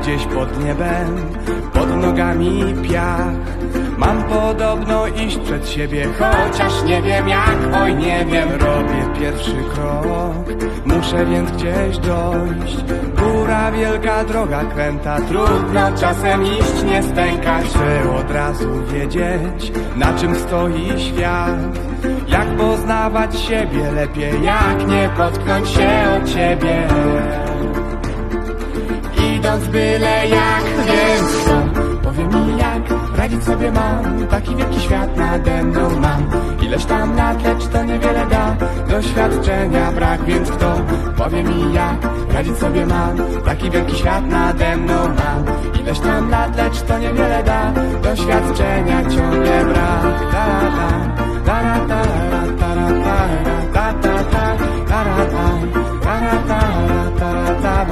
gdzieś pod niebem, pod nogami piach. Mam podobno iść przed siebie, chociaż nie wiem jak, oj nie wiem. Robię pierwszy krok, muszę więc gdzieś dojść. Góra wielka, droga kręta, trudno czasem iść, nie stękać. Chcę od razu wiedzieć, na czym stoi świat. Jak poznawać siebie lepiej, jak nie potknąć się o ciebie. Idąc byle jak, więc kto powie mi jak radzić sobie mam, taki wielki świat nade mną mam. Ileś tam lat, lecz to niewiele da, doświadczenia brak, więc kto powie mi jak radzić sobie mam, taki wielki świat nade mną mam. Ileś tam lat, lecz to niewiele da, doświadczenia ciągle brak. Da da da da da da da da da da da da da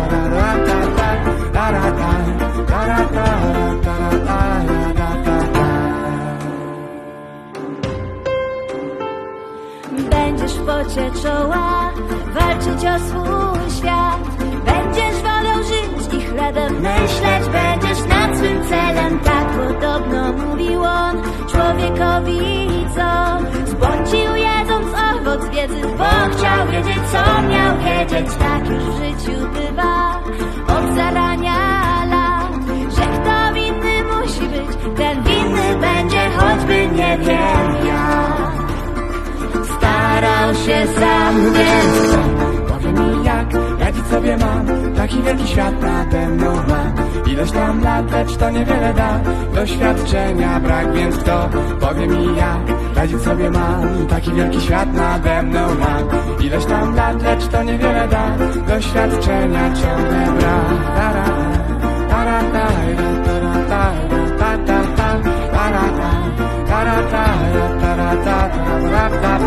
Będziesz w pocie czoła walczyć o swój świat. Będziesz wolał żyć i chlebem myśleć. Będziesz nad swym celem, tak podobno mówił on człowiekowi, co zbłądził jedząc owoc wiedzy, bo chciał wiedzieć, co miał wiedzieć. Tak już w życiu bywa od zarania lat, że kto winny musi być, ten winny będzie, choćby nie wiem jak. Starał się sam, więc kto powie mi jak radzić sobie mam, taki wielki świat nade mną mam. Ileś tam lat, lecz to niewiele da, doświadczenia brak, więc kto powie mi jak radzić sobie mam, taki wielki świat nade mną mam. Ileś tam lat, lecz to niewiele da, doświadczenia ciągle brak. Tara, tara, tara, tara, tara, tara, tara, tara, tara, tara, tara,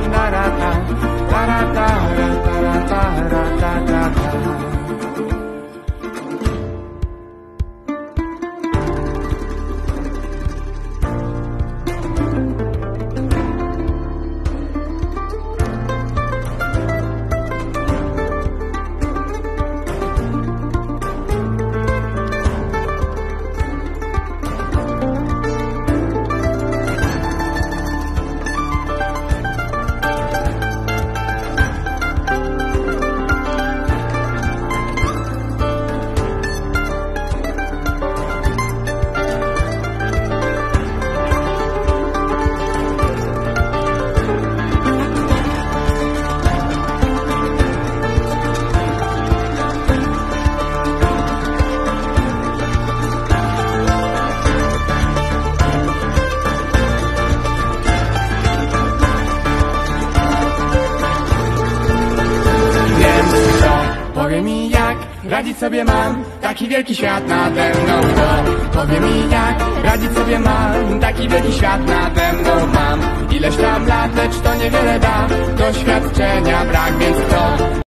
powie mi jak radzić sobie mam, taki wielki świat nade mną. Kto powie mi jak radzić sobie mam, taki wielki świat nade mną mam. Ileś tam lat, lecz to niewiele da, doświadczenia brak, więc kto